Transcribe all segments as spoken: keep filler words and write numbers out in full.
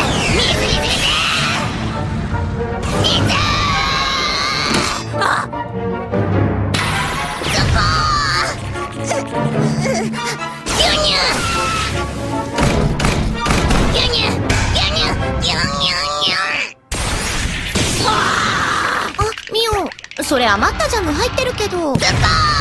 それ余ったジャム入ってるけど。 ズコー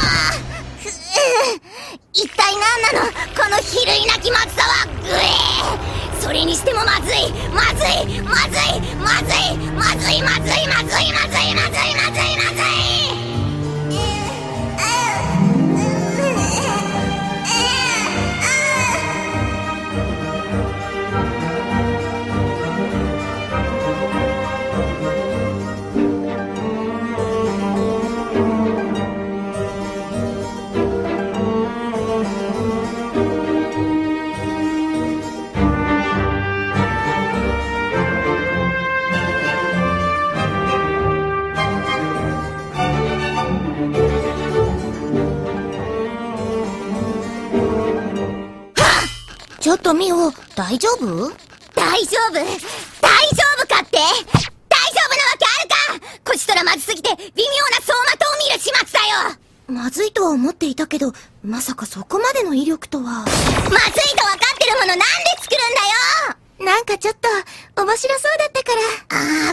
一体何なのこの比類なきまずさは。ぐえーそれにしてもまずいまずいまずいまずいまずいまずいまずいまずいまずいまずいまずい。 ちょっとミオ、大丈夫？ 大丈夫大丈夫かって？大丈夫なわけあるか！こちとらまずすぎて微妙な走馬灯を見る始末だよ。 まずいとは思っていたけど、まさかそこまでの威力とは。 まずいと分かってるものなんで作るんだよ。 なんかちょっと面白そうだったから。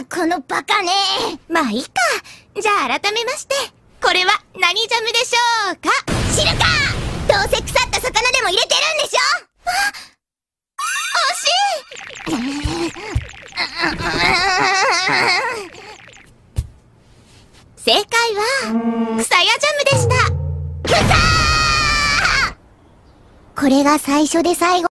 ああ、このバカね。 まあいいか。じゃあ改めまして、これは何ジャムでしょうか？ 知るか！どうせ腐った魚でも入れてるんでしょ。 惜しい。正解は草屋ジャムでした。 くさー！これが最初で最後。